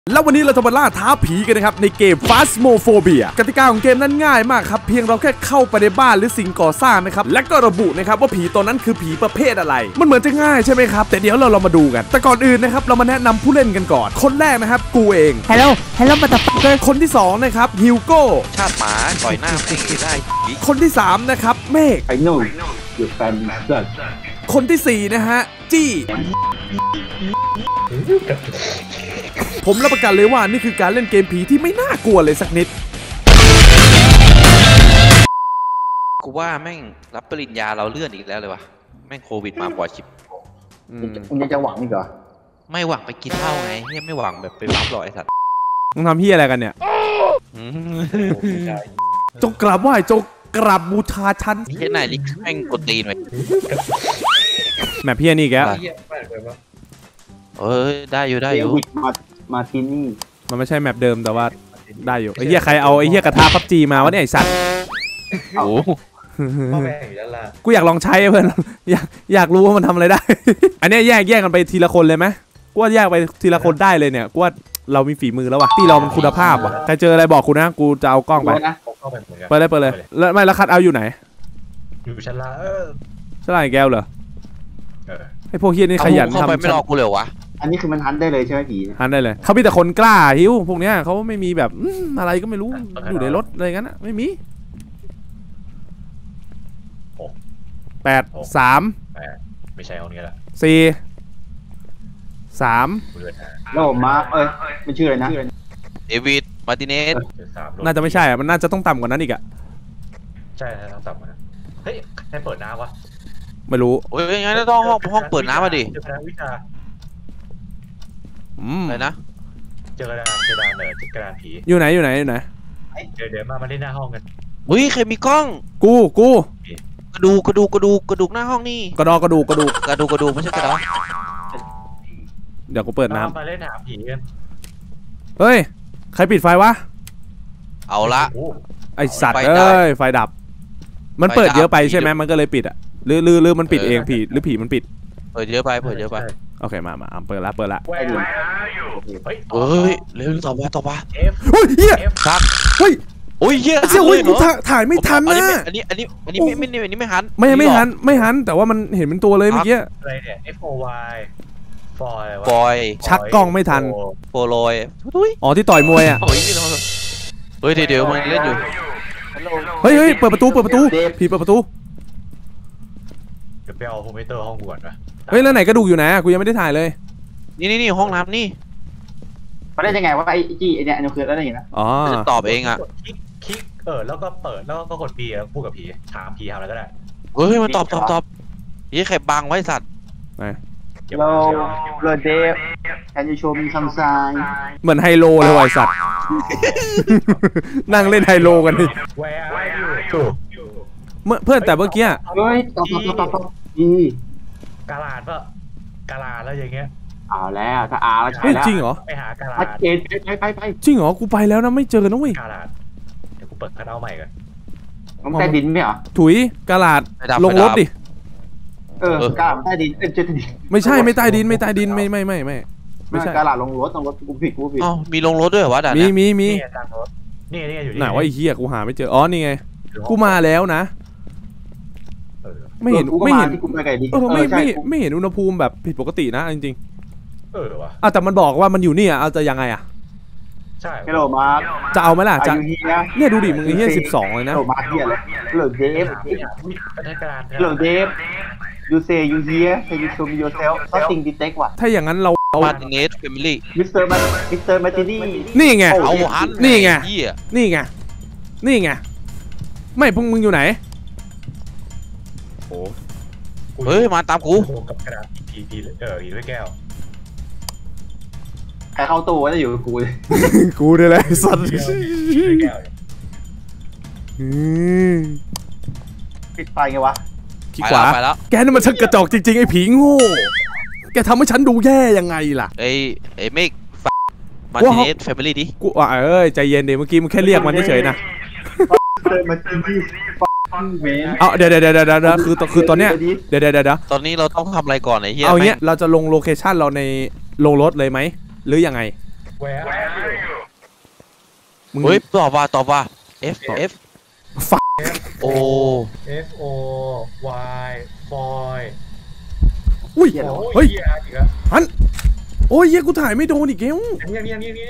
แล้ววันนี้เราจะมาล่าท้าผีกันนะครับในเกม Phasmophobia กติกาของเกมนั้นง่ายมากครับเพียงเราแค่เข้าไปในบ้านหรือสิ่งก่อสร้างนะครับและก็ระบุนะครับว่าผีตัวนั้นคือผีประเภทอะไรมันเหมือนจะง่ายใช่ไหมครับแต่เดี๋ยวเรามาดูกันแต่ก่อนอื่นนะครับเรามาแนะนำผู้เล่นกันก่อนคนแรกนะครับกูเอง Hello มาตับเลยคนที่2นะครับฮิวโก้ชาติหมาต่อยหน้าไม่ได้คนที่3นะครับเมฆ I know your family son คนที่4นะฮะจี้ผมรับประกันเลยว่านี่คือการเล่นเกมผีที่ไม่น่ากลัวเลยสักนิดกูว่าแม่งรับปริญญาเราเลื่อนอีกแล้วเลยวะแม่งโควิดมาบ่อยชิบมึงยังจะหวังอีกเหรอไม่หวังไปกินเหล้าไงเฮียไม่หวังแบบไปรับหรอกไอ้สัตว์มึงทำเฮียอะไรกันเนี่ยจงกราบไหว้จงกราบบูชาฉันแค่ไหนลิกแม่งกดตีนไว้แมพเฮียนี่แกเอ้ยได้อยู่มาที่นี่มันไม่ใช่แมปเดิมแต่ว่าได้อยู่ไอ้เหี้ยใครเอาไอ้เหี้ยกระทะพับจีมาวะเนี่ยไอ้สัตว์โอ้กูอยากลองใช้เพื่อนอยากรู้ว่ามันทำอะไรได้อันนี้แยกกันไปทีละคนเลยไหมกูว่าแยกไปทีละคนได้เลยเนี่ยกูว่าเรามีฝีมือแล้วว่ะที่เรามันคุณภาพว่ะใครเจออะไรบอกกูนะกูจะเอากล้องไปเปิดเลยแล้วไม่แล้วคัดเอาอยู่ไหนอยู่ชั้นล่างชั้นล่างแก้วเหรอไอ้พวกเฮียนี่ขยันทำไม่รอกูเลยวะอันนี้คือมันฮันได้เลยใช่ไหมผีฮันได้เลยเขามีแต่คนกล้าหิวพวกเนี้ยเขาไม่มีแบบอะไรก็ไม่รู้อยู่ในรถอะไรงั้นอะไม่มี8 3 ไม่ใช่เอาเนี้ยละ 4 3 แล้วมามันชื่ออะไรนะเดวิดมาร์ติเนสน่าจะไม่ใช่อะมันน่าจะต้องต่ำกว่านั้นอีกอะใช่ต้องต่ำกว่านั้นเฮ้ยใครเปิดน้ำวะไม่รู้โอ้ยงั้นต้องห้องเปิดน้ำมาดิอะไรนะเจอกระดานเจอกระดานผีอยู่ไหนเดี๋ยวมาเล่นหน้าห้องกันอุ้ยใครมีกล้องกูกระดูกหน้าห้องนี่กระดูกไม่ใช่กระดองเดี๋ยวกูเปิดน้ำมาเล่นหาผีกันเฮ้ยใครปิดไฟวะเอาละไอสัตว์ไฟดับมันเปิดเยอะไปใช่ไหมมันก็เลยปิดอ่ะหรือมันปิดเองผีหรือผีมันปิดเปิดเยอะไปโอเคมาเปิดละเฮ้ยเร็วต่อมาเฮ้ยเฮียครับเฮ้ยโอ้ยเฮียเฮ้ยกูถ่ายไม่ทันนะอันนี้ไม่หันไม่หันแต่ว่ามันเห็นเป็นตัวเลยเมื่อกี้อะไรเนี่ย FOY ฟอยชักกล้องไม่ทันโปรยอ๋อที่ต่อยมวยอ่ะเฮ้ยเดี๋ยวมันเล่นอยู่เฮ้ยเปิดประตูผีเปิดประตูเดี๋ยวไปเอาโฮมเมเตอร์ห้องกูก่อนนะเฮ้ยแล้วไหนกระดูกอยู่ไหนกูยังไม่ได้ถ่ายเลยนี่ห้องน้ำนี่มาได้ยังไงว่าไอ้จี้ไอ้เนี่ยอันนี้คืออะไรนะอ๋อตอบเองอ่ะคลิกแล้วก็เปิดแล้วก็กดปีพูดกับผีถามผีทำอะไรก็ได้เฮ้ยมันตอบยี่ไข่บังไว้สัตว์เราเดฟcan you show me some sign เหมือนไฮโลเลยไอ้สัตว์นั่งเล่นไฮโลกันดิเพื่อนแต่เมื่อกี้เฮ้ยตอบกาลาดแล้วอย่างเงี้ยเอาแล้วถ้าแล้วใช่แล้วจริงเหรอไปหากาลาดไปจริงเหรอกูไปแล้วนะไม่เจอนะเว้ยกาลาดเดี๋ยวกูเปิดคัทเอาท์ใหม่กันต้องใต้ดินไหมเหรอถุยกาลาดลงรถดิกาลาดใต้ดินไม่ใช่ไม่ใต้ดินไม่ใช่กาลาดลงรถกูผิดอ๋อมีลงรถด้วยวะด่ามีนี่อยู่ไหนว่าไอ้เหี้ยกูหาไม่เจออ๋อนี่ไงกูมาแล้วนะไม่เห็นไม่เห็นอุณหภูมิแบบผิดปกตินะจริงวะแต่มันบอกว่ามันอยู่นี่อ่ะเอาจะยังไงอ่ะใช่ฮัลโหลมาจะเอาไหมล่ะจะเนี่ยดูดิมึงไอ้เหี้ย12เลยนะมาเหี้ยเลยฮัลโหลเดฟyou say you here can you show me yourself something detect ว่ะถ้าอย่างนั้นเรามาร์ติเนสแฟมิลี่มิสเตอร์มาร์ตินีนี่ไงเอาฮันนี่ไงไม่พวกมึงอยู่ไหนโอ้เฮ้ยมาตามกูกับกระดาษผีด้วยแก้วใครเข้าตู้ก็จะอยู่กับกูเลยกูได้เลยสัตว์ปิดไฟไงวะขี้ขวาแกนี่มันช่างกระจอกจริงๆไอ้ผีโง่แกทำให้ฉันดูแย่ยังไงล่ะไอ้เมกมาร์ติเนสแฟมิลี่ดิกูใจเย็นดิเมื่อกี้มึงแค่เรียกมันเฉยๆนะเดี๋ยวคือตอนเนี้ยเดี๋ยวตอนนี้เราต้องทำอะไรก่อนไอ้เหี้ยเอาเงี้ยเราจะลงโลเคชั่นเราในโรงรถเลยไหมหรือยังไง Where are you มึงเฮ้ยตอบว่า F F O F O Y Boy อุ้ยโอ้เฮ้ยเหี้ยอีกแล้วฮันโอ้ยเหี้ยกูถ่ายไม่โดนอีกแล้วนี่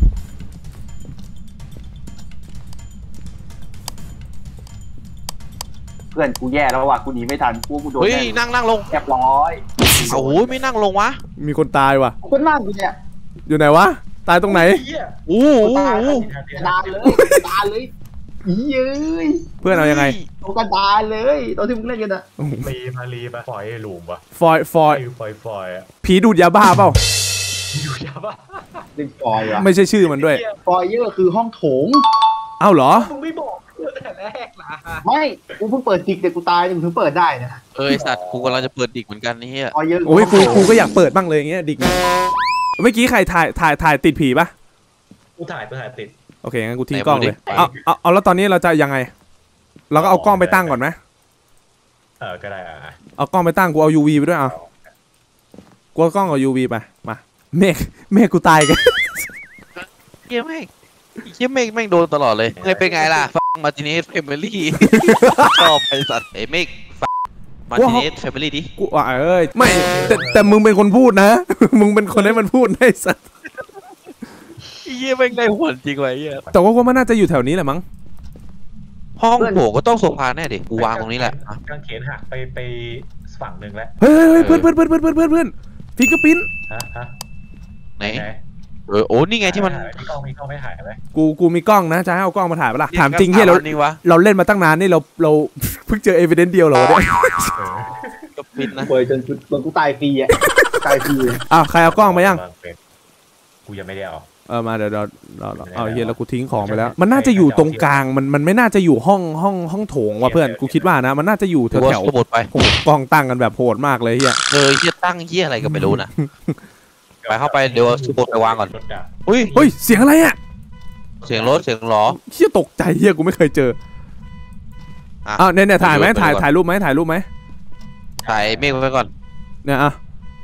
เพื่อนกูแย่แล้วว่ะกูหนีไม่ทันกูโดนเฮ้ยนั่งลงเรียบร้อยโอ้ยไม่นั่งลงวะมีคนตายว่ะกูก็นั่งอยู่เนี่ยอยู่ไหนวะตายตรงไหนเหี้ยอู้กูตายหูกระดานเลยกระดานเลยอีเย้ยเพื่อนเอายังไงตรงกระดานเลยตอนที่มึงเล่นกันอะรีมาปล่อยหลุมวะฟอยฟอยปล่อยอ่ะผีดูดยาบ้าเปล่าอยู่ยาบ้าเล่นฟอยล์อะไม่ใช่ชื่อมันด้วยฟอยเยอร์คือห้องโถงเอ้าเหรอมึงไม่บอกแต่แรกนะไม่กูเพิ่งเปิดจิกเด็กกูตายมึงถึงเปิดได้นะเอ้ยสัตว์กูกำลังจะเปิดดิกเหมือนกันนี่เฮียฟอยเยอร์โอ้ยกูก็อยากเปิดบ้างเลยอย่างเงี้ยดิกเมื่อกี้ใครถ่ายติดผีปะกูถ่ายติดโอเคงั้นกูทิ้งกล้องเลยเอาแล้วตอนนี้เราจะยังไง เราก็เอากล้องไปตั้งก่อนไหมก็ได้เอากล้องไปตั้งกูเอา UV ไปด้วยเอากูเอากล้องเอา UV ไปมาเมฆกูตายกันเฮียแม่งโดนตลอดเลยไงเป็นไงล่ะฟังมาร์ติเนสแฟมิลี่ชอบไอสัตว์ไอเมฆมาร์ติเนสแฟมิลี่ดิกูเอ้ยไม่แต่มึงเป็นคนพูดนะ มึงเป็นคนให้มันพูดได้สัสเฮียแม่งได้หัวจริงไว้เฮียแต่ว่ามันน่าจะอยู่แถวนี้แหละมั้งห้องโถก็ต้องโซฟาแน่ดิกูวางตรงนี้แหละกางเขนหักไปฝั่งหนึ่งแล้วเฮ้ยเพื่อนฟิกเกอร์ปิ้นฮะไหนโอ้นี่ไงที่มันมีกล้องไม่ถ่ายไหมกูมีกล้องนะจะให้เอากล้องมาถ่ายปะล่ะถามจริงเฮียเราเล่นมาตั้งนานนี่เราเพิ่งเจอเอวิเดนซ์เดียวเหรอเนี่ยก็ปิดนะเปิดจนกูตายฟรีอะตายฟรีอ้าวใครเอากล้องมายังกูยังไม่ได้เอามาเดี๋ยวเราเอาเฮียแล้วกูทิ้งของไปแล้วมันน่าจะอยู่ตรงกลางมันไม่น่าจะอยู่ห้องโถงว่ะเพื่อนกูคิดว่านะมันน่าจะอยู่แถวสมุดไปโอ้กล้องตั้งกันแบบโหดมากเลยเฮียเฮียตั้งเฮียอะไรก็ไม่รู้นะไปเข้าไปเดี๋ยวสมุดไปวางก่อนอุ้ยเฮ้ยเสียงอะไรอ่ะเสียงรถเสียงล้อเฮียตกใจเฮียกูไม่เคยเจออ้าวเนี่ยถ่ายไหมถ่ายรูปไหมถ่ายเมฆไปก่อนเนี่ยอ่ะ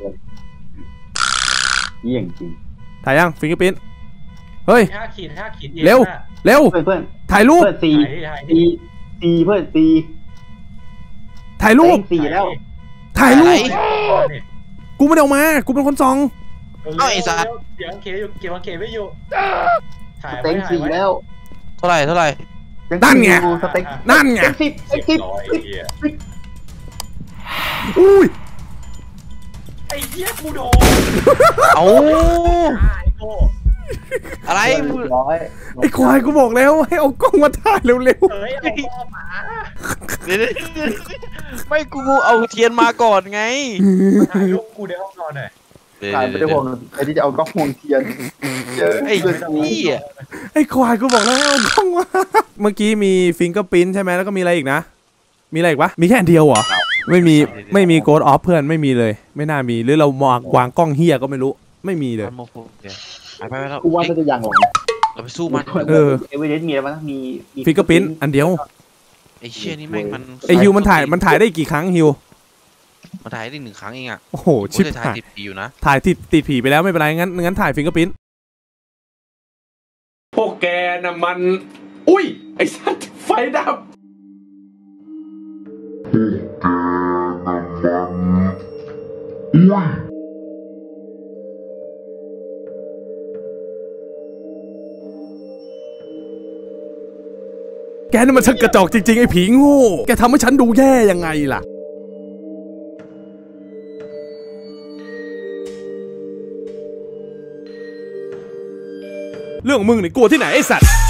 เยี่ยงจริงถ่ายยังฟิงเกอร์ปิ้นเฮ้ย 5 ขีดเร็วเพื่อนถ่ายรูปเพื่อนตีเพื่อนตีถ่ายรูปตีแล้วถ่ายรูปกูไม่ได้เอามากูเป็นคนซองเดี๋ยวเคอยู่เก็บเคไม่อยู่ถ่ายเต็งสี่แล้วเท่าไหร่นั่นไงสเต็กนั่นไงสิบอุ้ยไอ้เหี้ยกูโดนเอาอะไรร้อยไอ้ควายกูบอกแล้วให้เอากล้องมาถ่ายเร็วเฮ้ยเอาพ่อหมาไม่กูเอาเทียนมาก่อนไงถ่ายรูปกูในห้องนอนหน่อยถ่ายไม่ได้ห่วงไอ้ที่จะเอากล้องวงเทียนไอ้พี่ๆไอ้ควายกูบอกแล้วให้เอากล้องมาเมื่อกี้มีฟิงเกอร์ปิ้นใช่ไหมแล้วก็มีอะไรอีกนะมีอะไรอีกปะมีแค่อันเดียวเหรอไม่มีโกดออฟเพื่อนไม่มีเลยไม่น่ามีหรือเราวางกล้องเฮียก็ไม่รู้ไม่มีเลยไปแล้วกูว่าน่าจะยังหรอกเราไปสู้มันเอเวอเรสต์มีอะไรบ้างมีฟิงเกอร์ปิ้นอันเดียวไอ้เชี่ยนี่แม่งมันไอฮิวมันถ่ายได้กี่ครั้งฮิวมาถ่ายได้1 ครั้งเองอ่ะโอ้โหชิปถ่ายติดผีอยู่นะถ่ายติดผีไปแล้วไม่เป็นไรงั้นถ่ายฟิงเกอร์ปิ้นพวกแกน่ะมันอุ้ยไอ้สัตว์ไฟดับแกนี่มันช่างกระจอกจริงๆไอ้ผีโง่แกทำให้ฉันดูแย่ยังไงล่ะเรื่องมึงนี่กลัวที่ไหนไอ้สัตว์